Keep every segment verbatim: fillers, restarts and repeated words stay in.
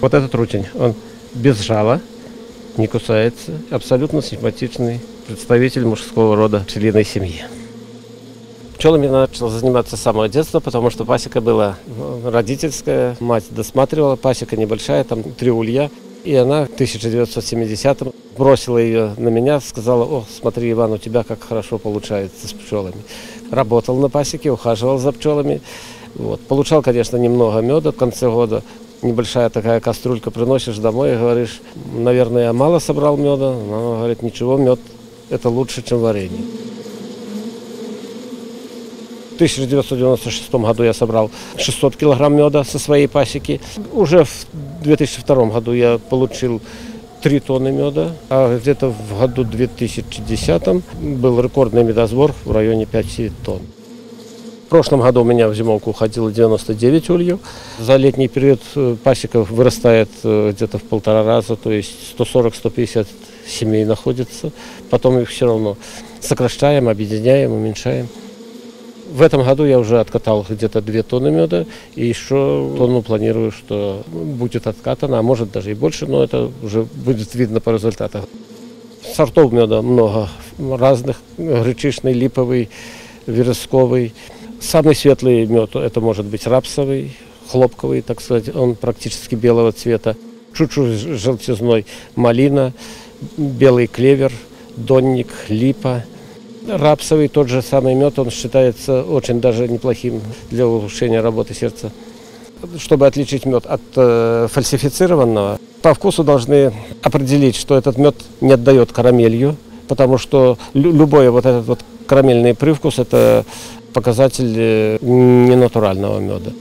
Вот этот рутень, он без жала, не кусается, абсолютно симпатичный представитель мужского рода пчелиной семьи. Пчелами я начал заниматься с самого детства, потому что пасека была родительская, мать досматривала, пасека небольшая, там три улья. И она в тысяча девятьсот семидесятом бросила ее на меня, сказала: о, смотри, Иван, у тебя как хорошо получается с пчелами. Работал на пасеке, ухаживал за пчелами. Вот. Получал, конечно, немного меда в конце года. Небольшая такая кастрюлька приносишь домой и говоришь: наверное, я мало собрал меда. Но, говорит, ничего, мед это лучше, чем варенье. В тысяча девятьсот девяносто шестом году я собрал шестьсот килограмм меда со своей пасеки. Уже в две тысячи втором году я получил три тонны меда, а где-то в году две тысячи десятом был рекордный медосбор в районе пяти тонн. В прошлом году у меня в зимовку уходило девяносто девять ульев. За летний период пасека вырастает где-то в полтора раза, то есть сто сорок — сто пятьдесят семей находится. Потом их все равно сокращаем, объединяем, уменьшаем. В этом году я уже откатал где-то две тонны меда, и еще тонну планирую, что будет откатано, а может даже и больше, но это уже будет видно по результатам. Сортов меда много разных: гречишный, липовый, вересковый. Самый светлый мед — это может быть рапсовый, хлопковый, так сказать, он практически белого цвета. Чуть-чуть желтизной малина, белый клевер, донник, липа. Рапсовый, тот же самый мед, он считается очень даже неплохим для улучшения работы сердца. Чтобы отличить мед от э, фальсифицированного, по вкусу должны определить, что этот мед не отдает карамелью, потому что лю любой вот этот вот карамельный привкус — это показатель э, ненатурального меда.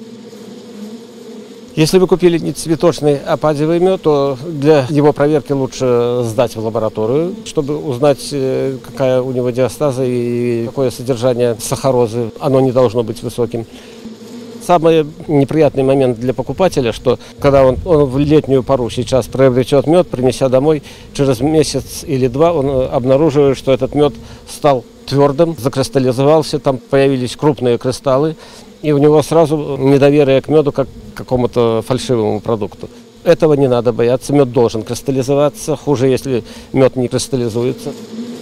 Если вы купили не цветочный, а падевый мед, то для его проверки лучше сдать в лабораторию, чтобы узнать, какая у него диастаза и какое содержание сахарозы. Оно не должно быть высоким. Самый неприятный момент для покупателя, что когда он, он в летнюю пору сейчас приобретет мед, принеся домой, через месяц или два он обнаруживает, что этот мед стал твердым, закристаллизовался, там появились крупные кристаллы. И у него сразу недоверие к меду как к какому-то фальшивому продукту. Этого не надо бояться. Мед должен кристаллизоваться. Хуже, если мед не кристаллизуется.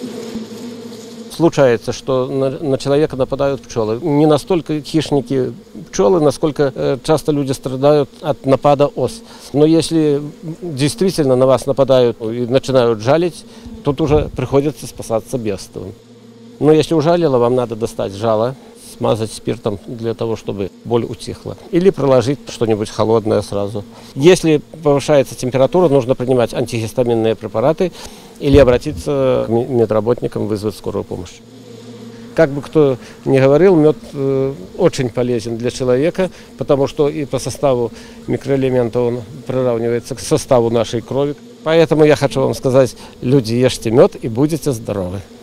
Случается, что на, на человека нападают пчелы. Не настолько хищники пчелы, насколько э, часто люди страдают от напада ос. Но если действительно на вас нападают и начинают жалить, тут уже приходится спасаться бедствием. Но если ужалило, вам надо достать жало, смазать спиртом для того, чтобы боль утихла. Или приложить что-нибудь холодное сразу. Если повышается температура, нужно принимать антигистаминные препараты или обратиться к медработникам, вызвать скорую помощь. Как бы кто ни говорил, мед э, очень полезен для человека, потому что и по составу микроэлемента он приравнивается к составу нашей крови. Поэтому я хочу вам сказать: люди, ешьте мед и будете здоровы.